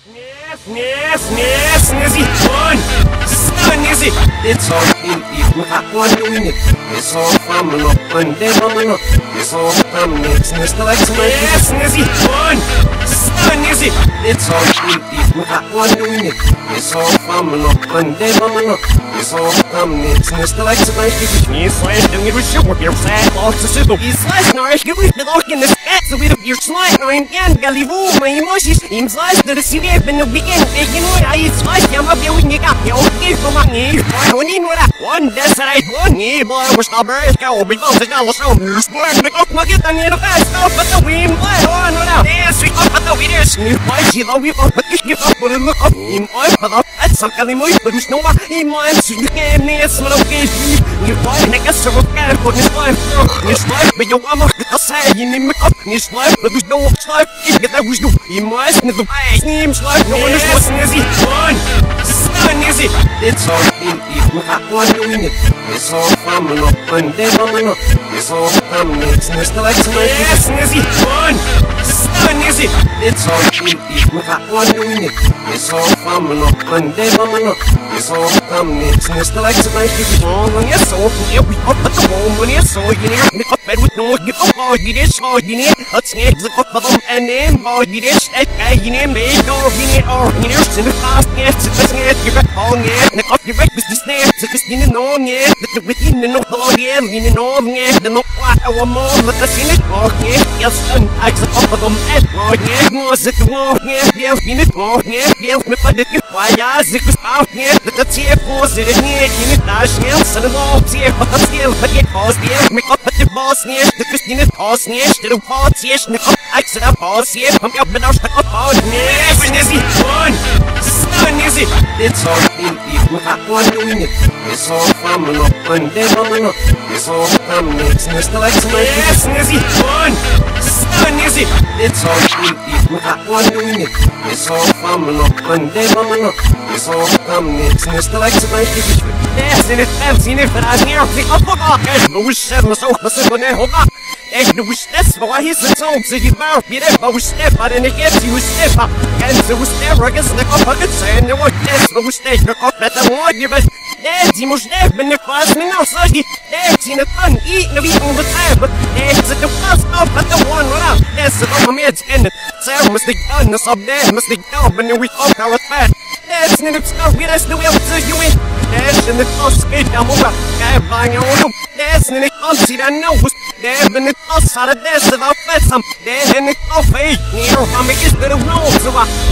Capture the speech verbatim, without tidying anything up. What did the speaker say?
Sniff, sniff, snizzy, one, snizzy. It's all in it, we got one doing it. It's all coming up, one day coming up. It's all coming, it's snizzy like tonight. Snizzy, one, snizzy. It's all in it, we got one doing it. It's all coming up, one day coming up. It's all coming, it's snizzy like tonight. He's slash doing it with shit with your sad loss to sizzle. He's slash nourish, give me the lock in the scat, so we have your slide. I'm again, Gallivoo, my emotions. I'm slash to the city, I've been a begin. Taking what I slash, I'm up here when you got your gift for my knee. One in what I one that's right, one knee, boy, we're strawberries, go, because it's all so news. Born to go, look at the needle fast, go, but the wind, blood on, what out. Dance, we up at the winner, sniff, why she love you, but you give up, but look up, in oil, but up, that's some kind of moist, but there's no one in mind, so you can't miss what I'm getting. You boy, and I guess I'm okay, but it's life, it's life, but you want to get the side, you need me up, it's life, but there's no life, you get that was no, in my sniff, seems like no one is listening, is he? One, snizzy. It's all in it, we got one doing it. It's all coming up, one day coming up. It's all coming, it's snizzy like tonight. Snizzy, one, snizzy. It's all in it, we got one doing it. It's all coming up, one day coming up. It's all coming, it's snizzy like tonight. Oh, when you're so, yeah, we up at the wall, when you're so, you need to make up bed with no, get up, oh, you need to, you need to, let's get the cup of them, and then, oh, you need to, that guy, you need to make, oh, you need, oh, you need to, in the past, yeah, it's a snare, you're back on, yeah, and up your breakfast is there, it's a Christine and on, yeah, that you're within the no, oh, yeah, leaning on, yeah, the no, what, I want more, let us in it, oh, yeah, yes, and I just up of them, and, oh, yeah, was it the wall, yeah, yeah, in it, oh, yeah, yeah, me, but it, why, yeah, it was out, yeah, that the tear was it, yeah, in it, dash, yeah, son of all, tear, but I'm still, but it was, yeah, make up at the boss, yeah, the Christine is boss, yeah, the parts, yeah, make up, I said, I'm boss, yeah, I'm up, and I'm stuck up on, yeah, snizzy, one, snizzy. It's all in it, we got one doing it. It's all coming up, one day coming up. It's all coming, it's snizzy like tonight. Yeah, snizzy, one, snizzy. It's all in it, we got one doing it. It's all coming up, one day coming up. It's all coming, it's snizzy like tonight. Yeah, seen it, I've seen it, but I'm here, pick up a rock. I wish seven so, but it's gonna hold up. And we step, but I hear the song, so you mouth, you never we step out and it gets you step up. And so we step, I guess, the cup of the sand, and what that's what we stay, the cup that I want you, but that's the most step in the fast, and now, so that's in the fun, eating the eating the time, but that's the fast up at the one around. That's the one I'm and so must the gun, the sub there, must the dog, and then we talk our fat. That's in the stuff, we that's the way to you in. That's in the cost, I'm over, I'm buying your own. That's in the country that knows. There in the toss out of this, if I fed some, there in the coffee, near, I'm a kiss to the road, so I